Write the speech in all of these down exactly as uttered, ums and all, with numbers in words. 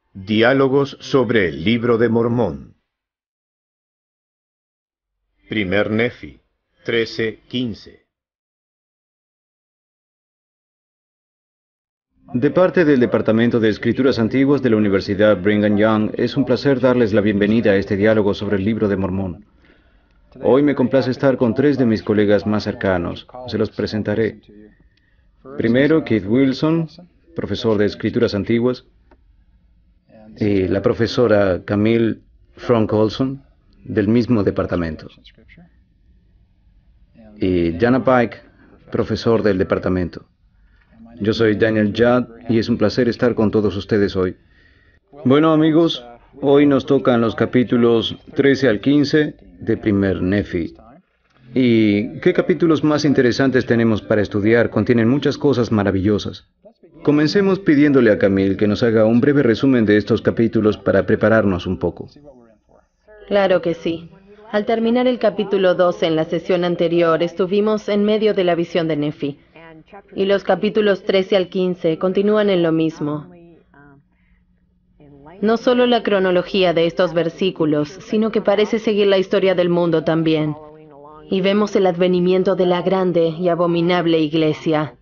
Diálogos sobre el Libro de Mormón. Primer Nefi, trece quince. De parte del Departamento de Escrituras Antiguas de la Universidad Brigham Young, es un placer darles la bienvenida a este diálogo sobre el Libro de Mormón. Hoy me complace estar con tres de mis colegas más cercanos. Se los presentaré. Primero, Keith Wilson, profesor de Escrituras Antiguas, y la profesora Camille Frank Olson, del mismo departamento. Y Jana Pike, profesor del departamento. Yo soy Daniel Judd y es un placer estar con todos ustedes hoy. Bueno, amigos, hoy nos tocan los capítulos trece al quince de Primer Nefi. ¿Y qué capítulos más interesantes tenemos para estudiar? Contienen muchas cosas maravillosas. Comencemos pidiéndole a Camille que nos haga un breve resumen de estos capítulos para prepararnos un poco. Claro que sí. Al terminar el capítulo doce en la sesión anterior, estuvimos en medio de la visión de Nefi. Y los capítulos trece al quince continúan en lo mismo. No solo la cronología de estos versículos, sino que parece seguir la historia del mundo también. Y vemos el advenimiento de la grande y abominable iglesia.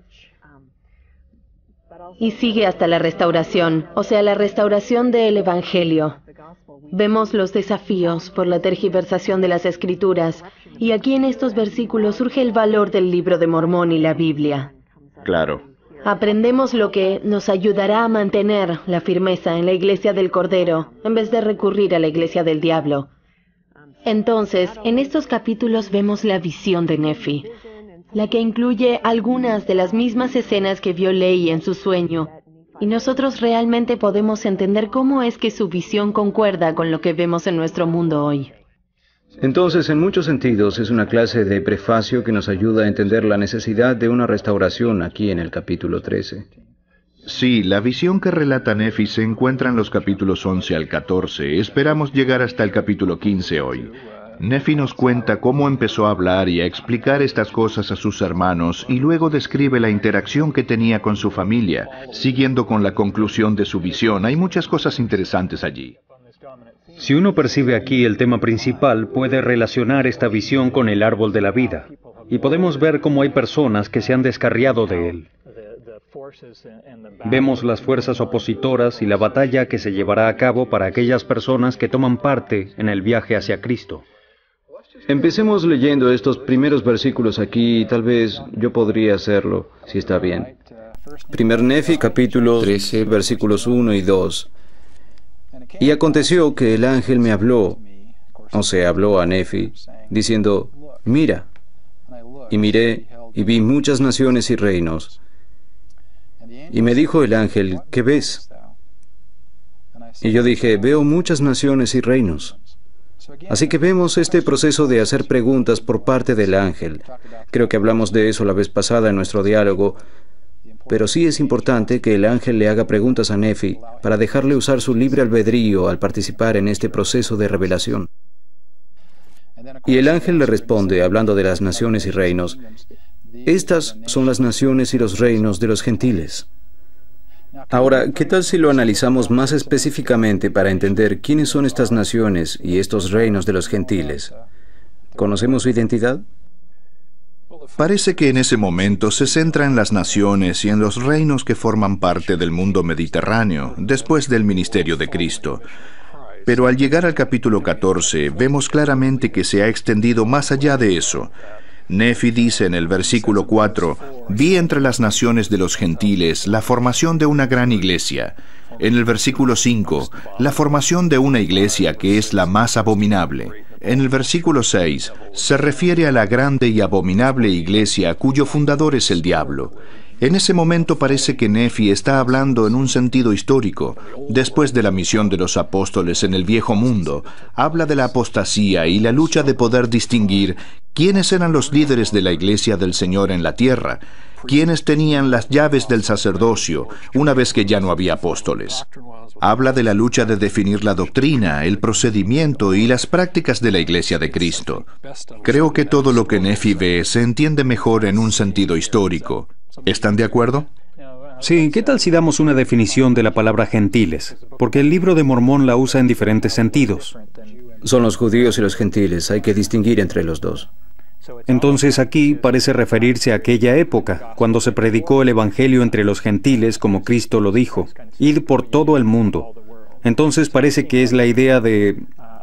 Y sigue hasta la restauración, o sea, la restauración del Evangelio. Vemos los desafíos por la tergiversación de las Escrituras, y aquí en estos versículos surge el valor del Libro de Mormón y la Biblia. Claro. Aprendemos lo que nos ayudará a mantener la firmeza en la iglesia del Cordero, en vez de recurrir a la iglesia del diablo. Entonces, en estos capítulos vemos la visión de Nefi, la que incluye algunas de las mismas escenas que vio Lehi en su sueño, y nosotros realmente podemos entender cómo es que su visión concuerda con lo que vemos en nuestro mundo hoy. Entonces, en muchos sentidos, es una clase de prefacio que nos ayuda a entender la necesidad de una restauración aquí en el capítulo trece. Sí, la visión que relata Nefi se encuentra en los capítulos once al catorce. Esperamos llegar hasta el capítulo quince hoy. Nefi nos cuenta cómo empezó a hablar y a explicar estas cosas a sus hermanos y luego describe la interacción que tenía con su familia, siguiendo con la conclusión de su visión. Hay muchas cosas interesantes allí. Si uno percibe aquí el tema principal, puede relacionar esta visión con el árbol de la vida, y podemos ver cómo hay personas que se han descarriado de él. Vemos las fuerzas opositoras y la batalla que se llevará a cabo para aquellas personas que toman parte en el viaje hacia Cristo. Empecemos leyendo estos primeros versículos aquí y tal vez yo podría hacerlo, si está bien. Primer Nefi, capítulo trece, versículos uno y dos. Y aconteció que el ángel me habló, o sea, habló a Nefi, diciendo, mira. Y miré, y vi muchas naciones y reinos. Y me dijo el ángel, ¿qué ves? Y yo dije, veo muchas naciones y reinos. Así que vemos este proceso de hacer preguntas por parte del ángel. Creo que hablamos de eso la vez pasada en nuestro diálogo, pero sí es importante que el ángel le haga preguntas a Nefi para dejarle usar su libre albedrío al participar en este proceso de revelación. Y el ángel le responde, hablando de las naciones y reinos, estas son las naciones y los reinos de los gentiles. Ahora, ¿qué tal si lo analizamos más específicamente para entender quiénes son estas naciones y estos reinos de los gentiles? ¿Conocemos su identidad? Parece que en ese momento se centra en las naciones y en los reinos que forman parte del mundo mediterráneo, después del ministerio de Cristo. Pero al llegar al capítulo catorce, vemos claramente que se ha extendido más allá de eso. Nefi dice en el versículo cuatro, vi entre las naciones de los gentiles la formación de una gran iglesia. En el versículo cinco, la formación de una iglesia que es la más abominable. En el versículo seis, se refiere a la grande y abominable iglesia cuyo fundador es el diablo. En ese momento parece que Nefi está hablando en un sentido histórico. Después de la misión de los apóstoles en el viejo mundo, habla de la apostasía y la lucha de poder distinguir quiénes eran los líderes de la iglesia del Señor en la tierra, quiénes tenían las llaves del sacerdocio una vez que ya no había apóstoles. Habla de la lucha de definir la doctrina, el procedimiento y las prácticas de la iglesia de Cristo. Creo que todo lo que Nefi ve se entiende mejor en un sentido histórico. ¿Están de acuerdo? Sí, ¿qué tal si damos una definición de la palabra gentiles? Porque el libro de Mormón la usa en diferentes sentidos. Son los judíos y los gentiles, hay que distinguir entre los dos. Entonces aquí parece referirse a aquella época, cuando se predicó el Evangelio entre los gentiles, como Cristo lo dijo, id por todo el mundo. Entonces parece que es la idea de,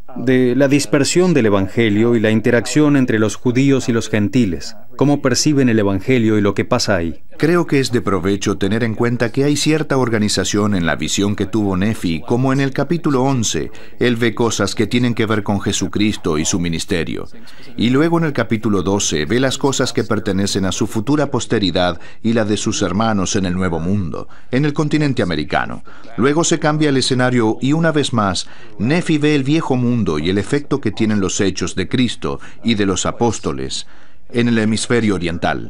de la dispersión del Evangelio y la interacción entre los judíos y los gentiles, cómo perciben el Evangelio y lo que pasa ahí. Creo que es de provecho tener en cuenta que hay cierta organización en la visión que tuvo Nefi, como en el capítulo once, él ve cosas que tienen que ver con Jesucristo y su ministerio. Y luego en el capítulo doce ve las cosas que pertenecen a su futura posteridad y la de sus hermanos en el Nuevo Mundo, en el continente americano. Luego se cambia el escenario y una vez más, Nefi ve el viejo mundo y el efecto que tienen los hechos de Cristo y de los apóstoles en el hemisferio oriental.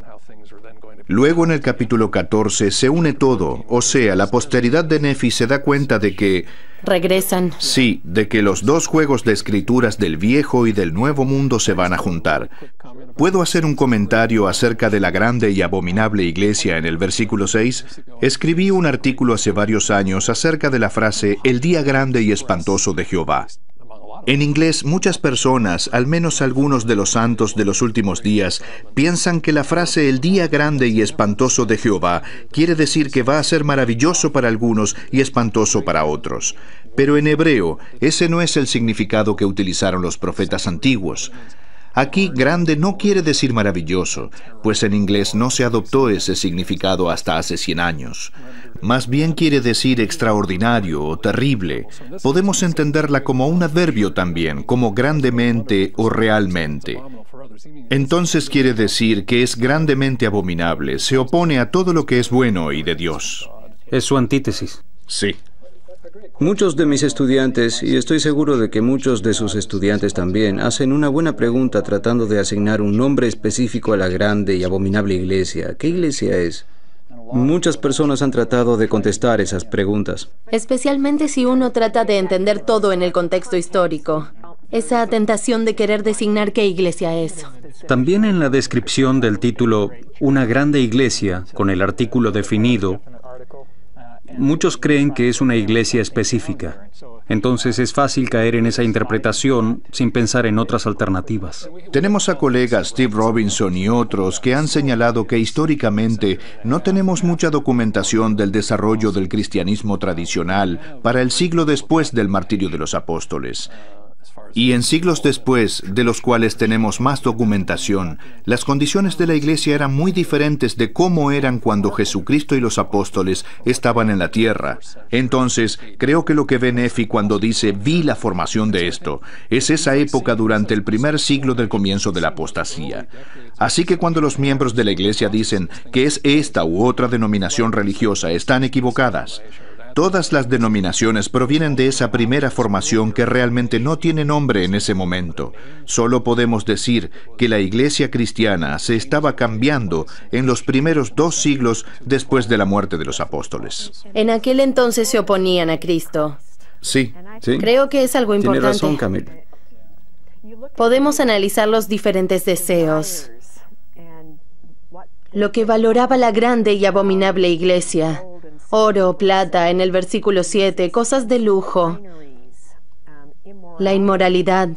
Luego en el capítulo catorce se une todo, o sea, la posteridad de Nefi se da cuenta de que... Regresan. Sí, de que los dos juegos de escrituras del viejo y del nuevo mundo se van a juntar. ¿Puedo hacer un comentario acerca de la grande y abominable iglesia en el versículo seis? Escribí un artículo hace varios años acerca de la frase «el día grande y espantoso de Jehová». En inglés, muchas personas, al menos algunos de los santos de los últimos días, piensan que la frase «el día grande y espantoso de Jehová» quiere decir que va a ser maravilloso para algunos y espantoso para otros. Pero en hebreo, ese no es el significado que utilizaron los profetas antiguos. Aquí, grande no quiere decir maravilloso, pues en inglés no se adoptó ese significado hasta hace cien años. Más bien quiere decir extraordinario o terrible. Podemos entenderla como un adverbio también, como grandemente o realmente. Entonces quiere decir que es grandemente abominable, se opone a todo lo que es bueno y de Dios. Es su antítesis. Sí. Muchos de mis estudiantes, y estoy seguro de que muchos de sus estudiantes también, hacen una buena pregunta tratando de asignar un nombre específico a la grande y abominable iglesia. ¿Qué iglesia es? Muchas personas han tratado de contestar esas preguntas. Especialmente si uno trata de entender todo en el contexto histórico. Esa tentación de querer designar qué iglesia es. También en la descripción del título Una grande iglesia, con el artículo definido, muchos creen que es una iglesia específica. Entonces es fácil caer en esa interpretación sin pensar en otras alternativas. Tenemos a colegas Steve Robinson y otros que han señalado que históricamente no tenemos mucha documentación del desarrollo del cristianismo tradicional para el siglo después del martirio de los apóstoles. Y en siglos después, de los cuales tenemos más documentación, las condiciones de la iglesia eran muy diferentes de cómo eran cuando Jesucristo y los apóstoles estaban en la tierra. Entonces, creo que lo que ve Nefi cuando dice «vi la formación de esto», es esa época durante el primer siglo del comienzo de la apostasía. Así que cuando los miembros de la iglesia dicen que es esta u otra denominación religiosa, están equivocadas. Todas las denominaciones provienen de esa primera formación que realmente no tiene nombre en ese momento. Solo podemos decir que la iglesia cristiana se estaba cambiando en los primeros dos siglos después de la muerte de los apóstoles. En aquel entonces se oponían a Cristo. Sí. ¿Sí? Creo que es algo importante. Tiene razón, Camilo. Podemos analizar los diferentes deseos. Lo que valoraba la grande y abominable iglesia. Oro, plata, en el versículo siete, cosas de lujo, la inmoralidad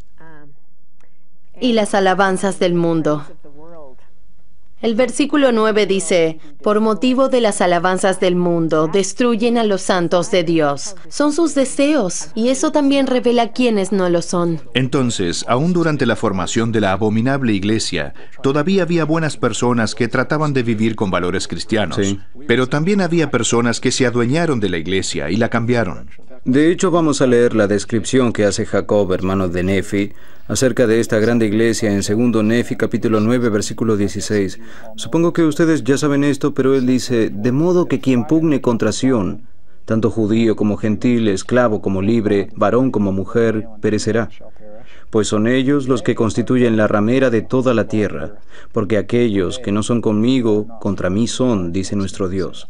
y las alabanzas del mundo. El versículo nueve dice, por motivo de las alabanzas del mundo, destruyen a los santos de Dios. Son sus deseos, y eso también revela quiénes no lo son. Entonces, aún durante la formación de la abominable iglesia, todavía había buenas personas que trataban de vivir con valores cristianos. Sí. Pero también había personas que se adueñaron de la iglesia y la cambiaron. De hecho, vamos a leer la descripción que hace Jacob, hermano de Nefi, acerca de esta grande iglesia en segundo Nefi, capítulo nueve, versículo dieciséis. Supongo que ustedes ya saben esto, pero él dice, de modo que quien pugne contra Sión, tanto judío como gentil, esclavo como libre, varón como mujer, perecerá. Pues son ellos los que constituyen la ramera de toda la tierra, porque aquellos que no son conmigo, contra mí son, dice nuestro Dios.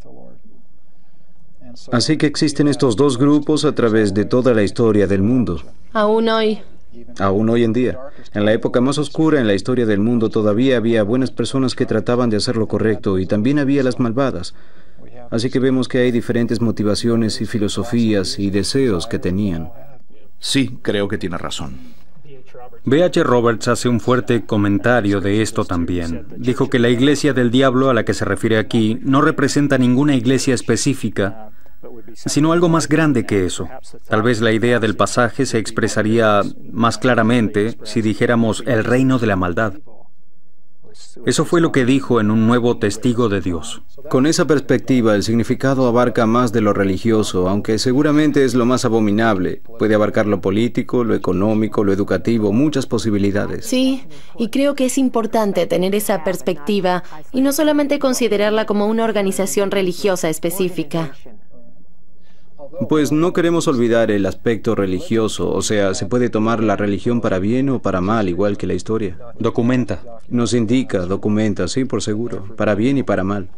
Así que existen estos dos grupos a través de toda la historia del mundo. Aún hoy. Aún hoy en día. En la época más oscura en la historia del mundo todavía había buenas personas que trataban de hacer lo correcto y también había las malvadas. Así que vemos que hay diferentes motivaciones y filosofías y deseos que tenían. Sí, creo que tiene razón. B H Roberts hace un fuerte comentario de esto también. Dijo que la iglesia del diablo a la que se refiere aquí no representa ninguna iglesia específica, sino algo más grande que eso. Tal vez la idea del pasaje se expresaría más claramente si dijéramos el reino de la maldad. Eso fue lo que dijo en Un Nuevo Testigo de Dios. Con esa perspectiva, el significado abarca más de lo religioso, aunque seguramente es lo más abominable. Puede abarcar lo político, lo económico, lo educativo, muchas posibilidades. Sí, y creo que es importante tener esa perspectiva y no solamente considerarla como una organización religiosa específica. Pues no queremos olvidar el aspecto religioso, o sea, se puede tomar la religión para bien o para mal, igual que la historia. Documenta. Nos indica, documenta, sí, por seguro, para bien y para mal.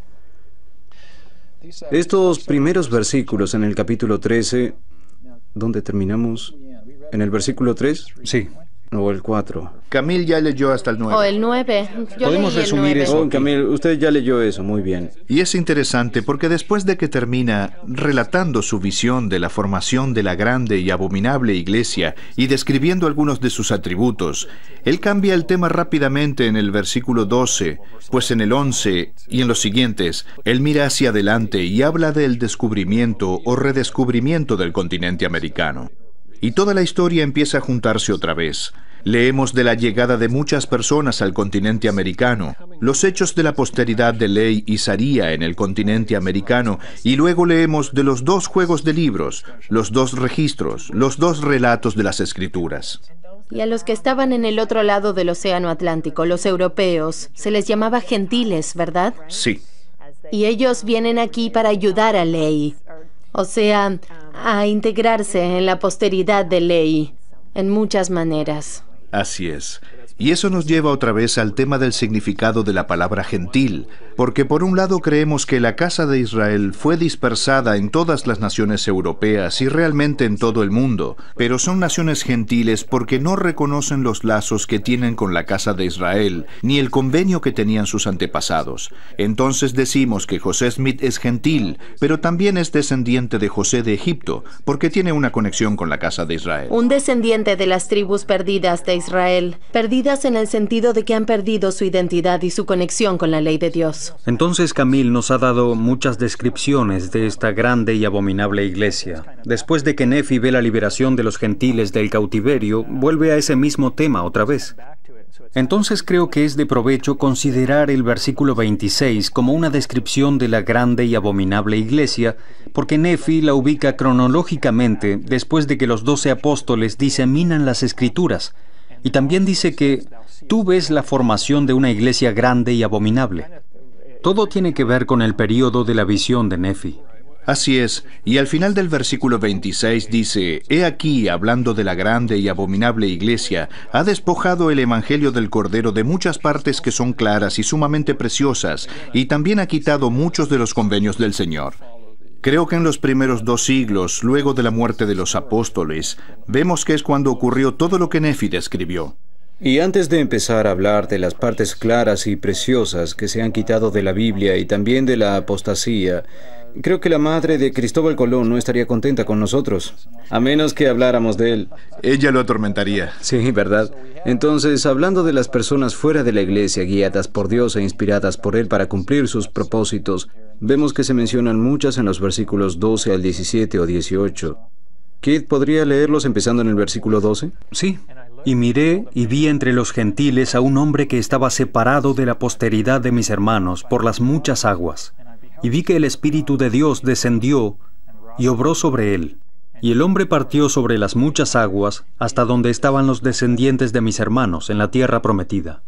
Estos primeros versículos en el capítulo trece, ¿dónde terminamos? ¿En el versículo tres? Sí. O el cuatro. Camille ya leyó hasta el nueve. O el nueve. Yo Podemos leí el resumir nueve. eso. Oh, Camille, usted ya leyó eso, muy bien. Y es interesante porque después de que termina relatando su visión de la formación de la grande y abominable iglesia y describiendo algunos de sus atributos, él cambia el tema rápidamente en el versículo doce, pues en el once y en los siguientes, él mira hacia adelante y habla del descubrimiento o redescubrimiento del continente americano. Y toda la historia empieza a juntarse otra vez. Leemos de la llegada de muchas personas al continente americano, los hechos de la posteridad de Ley y Saría en el continente americano, y luego leemos de los dos juegos de libros, los dos registros, los dos relatos de las Escrituras. Y a los que estaban en el otro lado del Océano Atlántico, los europeos, se les llamaba gentiles, ¿verdad? Sí. Y ellos vienen aquí para ayudar a Ley. O sea, a integrarse en la posteridad de Ley, en muchas maneras. Así es. Y eso nos lleva otra vez al tema del significado de la palabra gentil, porque por un lado creemos que la casa de Israel fue dispersada en todas las naciones europeas y realmente en todo el mundo, pero son naciones gentiles porque no reconocen los lazos que tienen con la casa de Israel, ni el convenio que tenían sus antepasados. Entonces decimos que José Smith es gentil, pero también es descendiente de José de Egipto, porque tiene una conexión con la casa de Israel. Un descendiente de las tribus perdidas de Israel, perdidas en el sentido de que han perdido su identidad y su conexión con la ley de Dios. Entonces Camille nos ha dado muchas descripciones de esta grande y abominable iglesia. Después de que Nefi ve la liberación de los gentiles del cautiverio, vuelve a ese mismo tema otra vez. Entonces creo que es de provecho considerar el versículo veintiséis como una descripción de la grande y abominable iglesia, porque Nefi la ubica cronológicamente después de que los doce apóstoles diseminan las Escrituras. Y también dice que tú ves la formación de una iglesia grande y abominable. Todo tiene que ver con el período de la visión de Nefi. Así es, y al final del versículo veintiséis dice, «He aquí, hablando de la grande y abominable iglesia, ha despojado el evangelio del Cordero de muchas partes que son claras y sumamente preciosas, y también ha quitado muchos de los convenios del Señor». Creo que en los primeros dos siglos, luego de la muerte de los apóstoles, vemos que es cuando ocurrió todo lo que Nefi describió. Y antes de empezar a hablar de las partes claras y preciosas que se han quitado de la Biblia y también de la apostasía, creo que la madre de Cristóbal Colón no estaría contenta con nosotros, a menos que habláramos de él. Ella lo atormentaría. Sí, ¿verdad? Entonces, hablando de las personas fuera de la iglesia, guiadas por Dios e inspiradas por Él para cumplir sus propósitos, vemos que se mencionan muchas en los versículos doce al diecisiete o dieciocho. ¿Kid podría leerlos empezando en el versículo doce? Sí. Y miré y vi entre los gentiles a un hombre que estaba separado de la posteridad de mis hermanos por las muchas aguas. Y vi que el Espíritu de Dios descendió y obró sobre él. Y el hombre partió sobre las muchas aguas hasta donde estaban los descendientes de mis hermanos en la tierra prometida.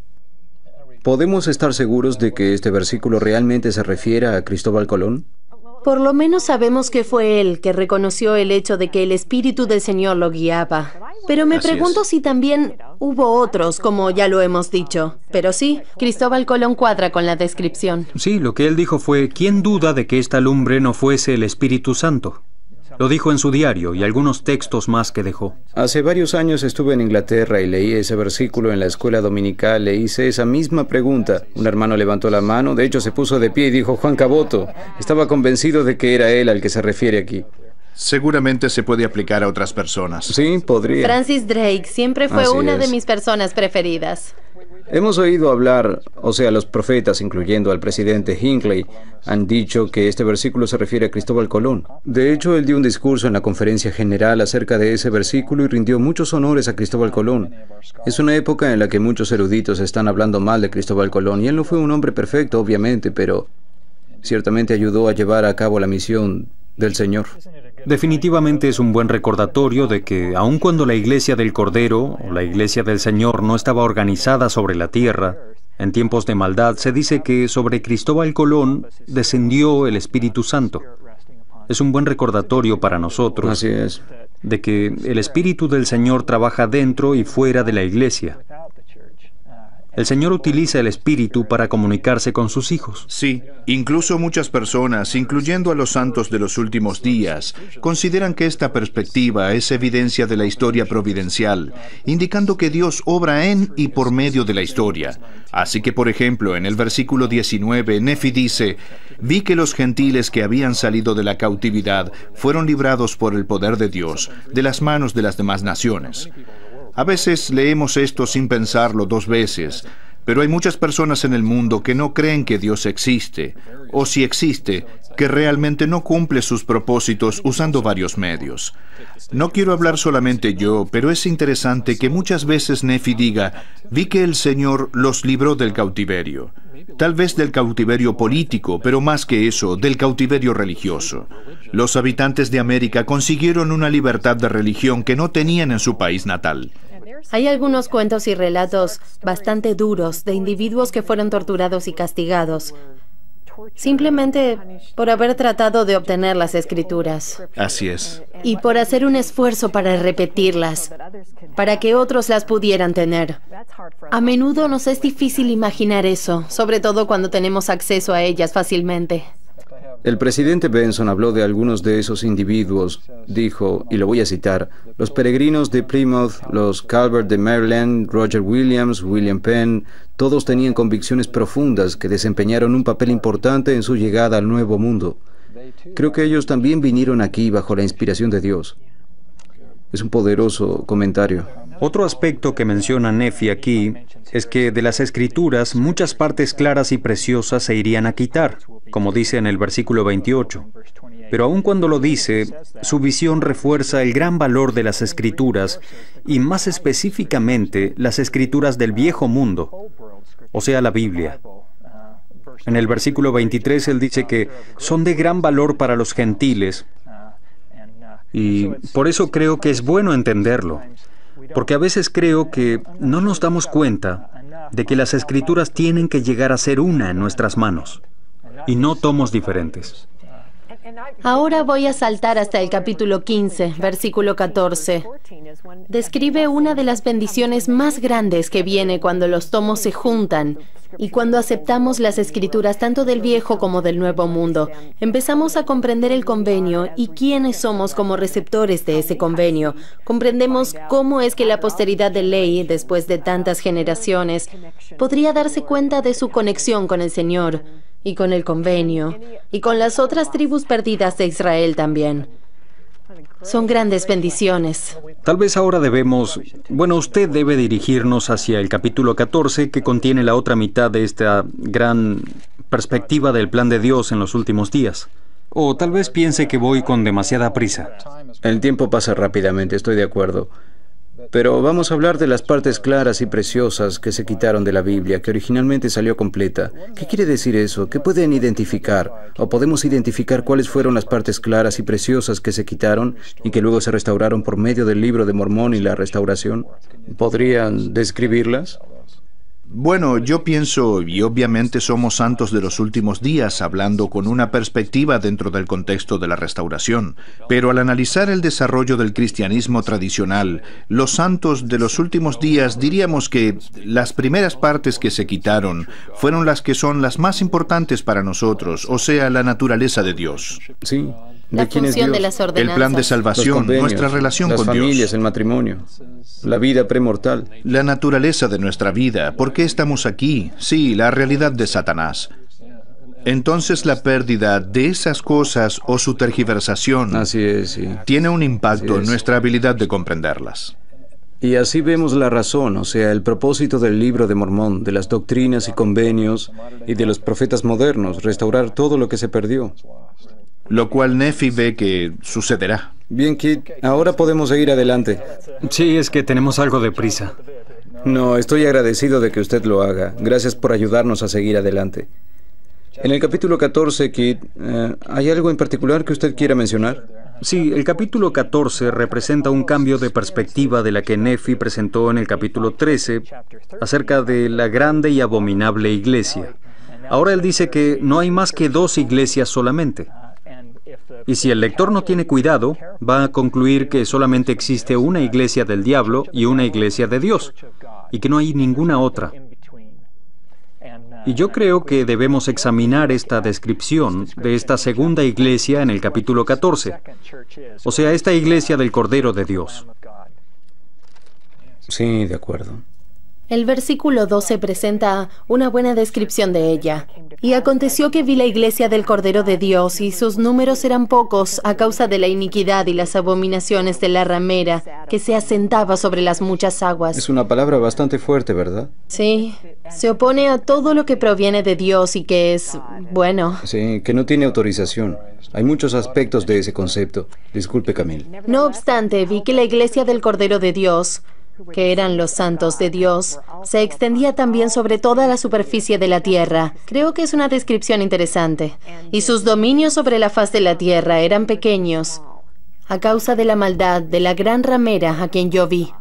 ¿Podemos estar seguros de que este versículo realmente se refiere a Cristóbal Colón? Por lo menos sabemos que fue él que reconoció el hecho de que el Espíritu del Señor lo guiaba. Pero me Así pregunto es. si también hubo otros, como ya lo hemos dicho. Pero sí, Cristóbal Colón cuadra con la descripción. Sí, lo que él dijo fue, ¿quién duda de que esta lumbre no fuese el Espíritu Santo? Lo dijo en su diario y algunos textos más que dejó. Hace varios años estuve en Inglaterra y leí ese versículo en la escuela dominical. Le hice esa misma pregunta. Un hermano levantó la mano, de hecho se puso de pie y dijo: Juan Caboto. Estaba convencido de que era él al que se refiere aquí. Seguramente se puede aplicar a otras personas. Sí, podría. Francis Drake siempre fue Así una de es. mis personas preferidas. Hemos oído hablar, o sea, los profetas, incluyendo al presidente Hinckley, han dicho que este versículo se refiere a Cristóbal Colón. De hecho, él dio un discurso en la conferencia general acerca de ese versículo y rindió muchos honores a Cristóbal Colón. Es una época en la que muchos eruditos están hablando mal de Cristóbal Colón, y él no fue un hombre perfecto, obviamente, pero ciertamente ayudó a llevar a cabo la misión del Señor. Definitivamente es un buen recordatorio de que, aun cuando la Iglesia del Cordero o la Iglesia del Señor no estaba organizada sobre la tierra, en tiempos de maldad se dice que sobre Cristóbal Colón descendió el Espíritu Santo. Es un buen recordatorio para nosotros. Así es. De que el Espíritu del Señor trabaja dentro y fuera de la Iglesia. El Señor utiliza el Espíritu para comunicarse con sus hijos. Sí, incluso muchas personas, incluyendo a los santos de los últimos días, consideran que esta perspectiva es evidencia de la historia providencial, indicando que Dios obra en y por medio de la historia. Así que, por ejemplo, en el versículo diecinueve, Nefi dice: «Vi que los gentiles que habían salido de la cautividad fueron librados por el poder de Dios, de las manos de las demás naciones». A veces leemos esto sin pensarlo dos veces, pero hay muchas personas en el mundo que no creen que Dios existe, o si existe, que realmente no cumple sus propósitos usando varios medios. No quiero hablar solamente yo, pero es interesante que muchas veces Nefi diga: «Vi que el Señor los libró del cautiverio». Tal vez del cautiverio político, pero más que eso, del cautiverio religioso. Los habitantes de América consiguieron una libertad de religión que no tenían en su país natal. Hay algunos cuentos y relatos bastante duros de individuos que fueron torturados y castigados, simplemente por haber tratado de obtener las escrituras. Así es. Y por hacer un esfuerzo para repetirlas, para que otros las pudieran tener. A menudo nos es difícil imaginar eso, sobre todo cuando tenemos acceso a ellas fácilmente. El presidente Benson habló de algunos de esos individuos. Dijo, y lo voy a citar: «Los peregrinos de Plymouth, los Calvert de Maryland, Roger Williams, William Penn, todos tenían convicciones profundas que desempeñaron un papel importante en su llegada al Nuevo Mundo. Creo que ellos también vinieron aquí bajo la inspiración de Dios». Es un poderoso comentario. Otro aspecto que menciona Nefi aquí es que de las Escrituras muchas partes claras y preciosas se irían a quitar, como dice en el versículo veintiocho. Pero aun cuando lo dice, su visión refuerza el gran valor de las Escrituras, y más específicamente las Escrituras del Viejo Mundo, o sea, la Biblia. En el versículo veintitrés él dice que son de gran valor para los gentiles, y por eso creo que es bueno entenderlo, porque a veces creo que no nos damos cuenta de que las Escrituras tienen que llegar a ser una en nuestras manos, y no tomos diferentes. Ahora voy a saltar hasta el capítulo quince, versículo catorce. Describe una de las bendiciones más grandes que viene cuando los tomos se juntan y cuando aceptamos las Escrituras tanto del Viejo como del Nuevo Mundo. Empezamos a comprender el convenio y quiénes somos como receptores de ese convenio. Comprendemos cómo es que la posteridad de Lehi, después de tantas generaciones, podría darse cuenta de su conexión con el Señor y con el convenio, y con las otras tribus perdidas de Israel también. Son grandes bendiciones. Tal vez ahora debemos, bueno, usted debe dirigirnos hacia el capítulo catorce, que contiene la otra mitad de esta gran perspectiva del plan de Dios en los últimos días. O tal vez piense que voy con demasiada prisa. El tiempo pasa rápidamente, estoy de acuerdo. Pero vamos a hablar de las partes claras y preciosas que se quitaron de la Biblia, que originalmente salió completa. ¿Qué quiere decir eso? ¿Qué pueden identificar? ¿O podemos identificar cuáles fueron las partes claras y preciosas que se quitaron y que luego se restauraron por medio del Libro de Mormón y la restauración? ¿Podrían describirlas? Bueno, yo pienso, y obviamente somos santos de los últimos días, hablando con una perspectiva dentro del contexto de la restauración, pero al analizar el desarrollo del cristianismo tradicional, los santos de los últimos días diríamos que las primeras partes que se quitaron fueron las que son las más importantes para nosotros, o sea, la naturaleza de Dios. Sí, La ¿De quién es función Dios? de las El ordenanzas. plan de Los salvación, convenios, nuestra relación las con familias, Dios, el matrimonio, la vida premortal. la naturaleza de nuestra vida, por qué estamos aquí, sí, la realidad de Satanás. Entonces la pérdida de esas cosas o su tergiversación Así es, sí. tiene un impacto Así en es. nuestra habilidad de comprenderlas. Y así vemos la razón, o sea, el propósito del libro de Mormón, de las doctrinas y convenios y de los profetas modernos, restaurar todo lo que se perdió. Lo cual Nefi ve que sucederá. Bien, Kit, ahora podemos seguir adelante. Sí, es que tenemos algo de prisa. No, estoy agradecido de que usted lo haga. Gracias por ayudarnos a seguir adelante. En el capítulo catorce, Kit, eh, ¿hay algo en particular que usted quiera mencionar? Sí, el capítulo catorce representa un cambio de perspectiva de la que Nefi presentó en el capítulo trece acerca de la grande y abominable iglesia. Ahora él dice que no hay más que dos iglesias solamente. Y si el lector no tiene cuidado, va a concluir que solamente existe una iglesia del diablo y una iglesia de Dios, y que no hay ninguna otra. Y yo creo que debemos examinar esta descripción de esta segunda iglesia en el capítulo catorce, o sea, esta iglesia del Cordero de Dios. Sí, de acuerdo. El versículo doce presenta una buena descripción de ella. Y aconteció que vi la iglesia del Cordero de Dios, y sus números eran pocos a causa de la iniquidad y las abominaciones de la ramera, que se asentaba sobre las muchas aguas. Es una palabra bastante fuerte, ¿verdad? Sí, se opone a todo lo que proviene de Dios y que es bueno. Sí, que no tiene autorización. Hay muchos aspectos de ese concepto. Disculpe, Camille. No obstante, vi que la iglesia del Cordero de Dios, que eran los santos de Dios, se extendía también sobre toda la superficie de la tierra. Creo que es una descripción interesante. Y sus dominios sobre la faz de la tierra eran pequeños, a causa de la maldad de la gran ramera a quien yo vi.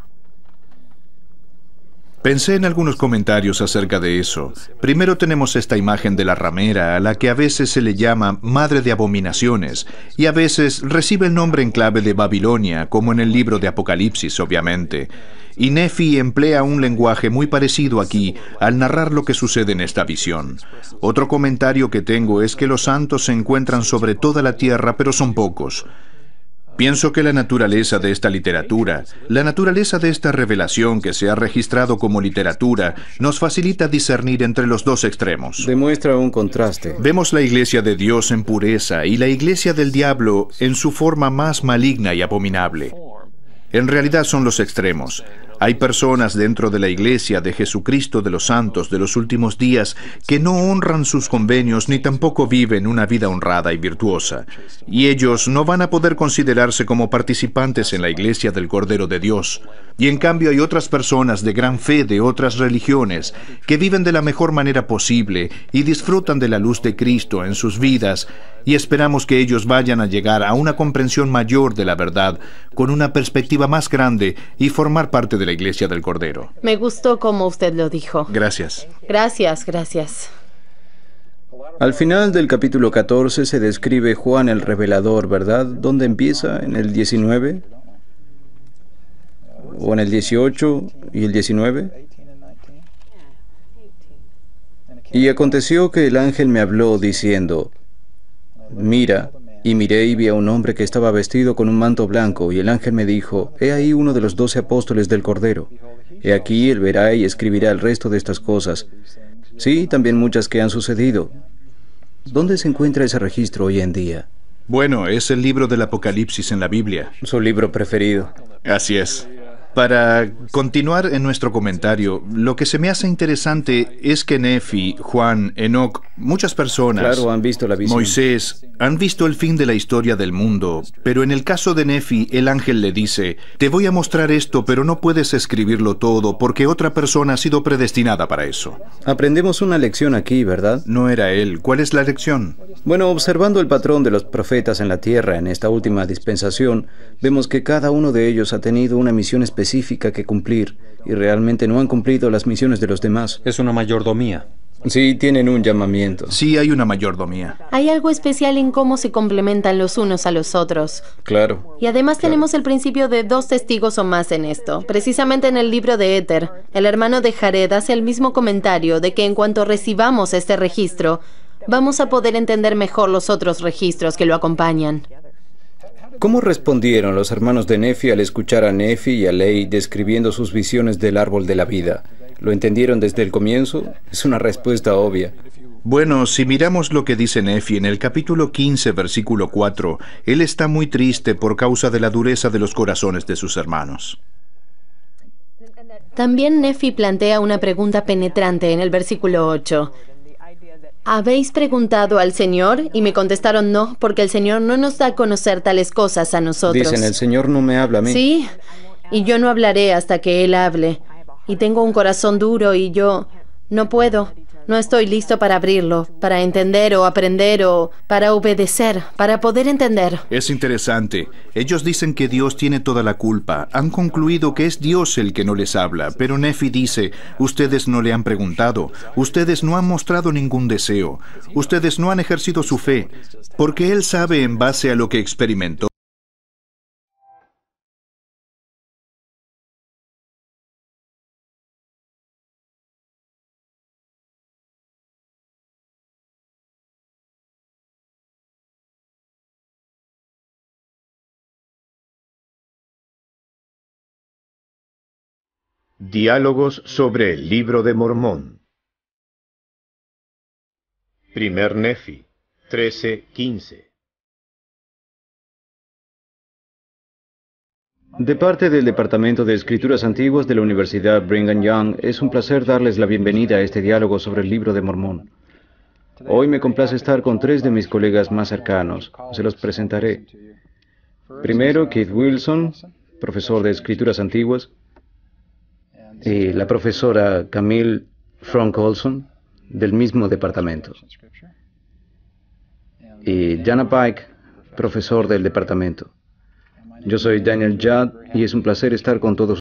Pensé en algunos comentarios acerca de eso. Primero tenemos esta imagen de la ramera, a la que a veces se le llama madre de abominaciones, y a veces recibe el nombre en clave de Babilonia, como en el libro de Apocalipsis, obviamente. Y Nefi emplea un lenguaje muy parecido aquí al narrar lo que sucede en esta visión. Otro comentario que tengo es que los santos se encuentran sobre toda la tierra, pero son pocos. Pienso que la naturaleza de esta literatura, la naturaleza de esta revelación que se ha registrado como literatura, nos facilita discernir entre los dos extremos. Demuestra un contraste. Vemos la iglesia de Dios en pureza y la iglesia del diablo en su forma más maligna y abominable. En realidad son los extremos. Hay personas dentro de la iglesia de Jesucristo de los santos de los últimos días que no honran sus convenios ni tampoco viven una vida honrada y virtuosa. Y ellos no van a poder considerarse como participantes en la iglesia del Cordero de Dios. Y en cambio hay otras personas de gran fe de otras religiones que viven de la mejor manera posible y disfrutan de la luz de Cristo en sus vidas, y esperamos que ellos vayan a llegar a una comprensión mayor de la verdad, con una perspectiva más grande y formar parte de la iglesia del Cordero. Me gustó como usted lo dijo. Gracias. Gracias, gracias. Al final del capítulo catorce se describe Juan el Revelador, ¿verdad? ¿Dónde empieza? ¿En el diecinueve? ¿O en el dieciocho y el diecinueve? Y aconteció que el ángel me habló diciendo: mira, y miré y vi a un hombre que estaba vestido con un manto blanco, y el ángel me dijo: he ahí uno de los doce apóstoles del Cordero. He aquí él verá y escribirá el resto de estas cosas. Sí, también muchas que han sucedido. ¿Dónde se encuentra ese registro hoy en día? Bueno, es el libro del Apocalipsis en la Biblia. Su libro preferido. Así es. Para continuar en nuestro comentario, lo que se me hace interesante es que Nefi, Juan, Enoc, muchas personas, Claro, han visto la visión. Moisés, han visto el fin de la historia del mundo, pero en el caso de Nefi, el ángel le dice: te voy a mostrar esto, pero no puedes escribirlo todo porque otra persona ha sido predestinada para eso. Aprendemos una lección aquí, ¿verdad? No era él. ¿Cuál es la lección? Bueno, observando el patrón de los profetas en la tierra en esta última dispensación, vemos que cada uno de ellos ha tenido una misión específica específica que cumplir, y realmente no han cumplido las misiones de los demás. Es una mayordomía. Sí, tienen un llamamiento. Sí, hay una mayordomía. Hay algo especial en cómo se complementan los unos a los otros. Claro. Y además Claro. tenemos el principio de dos testigos o más en esto. Precisamente en el libro de Éter, el hermano de Jared hace el mismo comentario de que en cuanto recibamos este registro, vamos a poder entender mejor los otros registros que lo acompañan. ¿Cómo respondieron los hermanos de Nefi al escuchar a Nefi y a Ley describiendo sus visiones del árbol de la vida? ¿Lo entendieron desde el comienzo? Es una respuesta obvia. Bueno, si miramos lo que dice Nefi en el capítulo quince, versículo cuatro, él está muy triste por causa de la dureza de los corazones de sus hermanos. También Nefi plantea una pregunta penetrante en el versículo ocho. ¿Habéis preguntado al Señor? Y me contestaron no, porque el Señor no nos da a conocer tales cosas a nosotros. Dicen, el Señor no me habla a mí. Sí, y yo no hablaré hasta que Él hable. Y tengo un corazón duro y yo no puedo. No estoy listo para abrirlo, para entender o aprender o para obedecer, para poder entender. Es interesante. Ellos dicen que Dios tiene toda la culpa. Han concluido que es Dios el que no les habla. Pero Nefi dice, ustedes no le han preguntado. Ustedes no han mostrado ningún deseo. Ustedes no han ejercido su fe. Porque Él sabe en base a lo que experimentó. Diálogos sobre el Libro de Mormón. Primer Nefi, trece quince. De parte del Departamento de Escrituras Antiguas de la Universidad Brigham Young, es un placer darles la bienvenida a este diálogo sobre el Libro de Mormón. Hoy me complace estar con tres de mis colegas más cercanos. Se los presentaré. Primero, Keith Wilson, profesor de Escrituras Antiguas, y la profesora Camille Frank Olson, del mismo departamento. Y Jana Pike, profesor del departamento. Yo soy Daniel Judd y es un placer estar con todos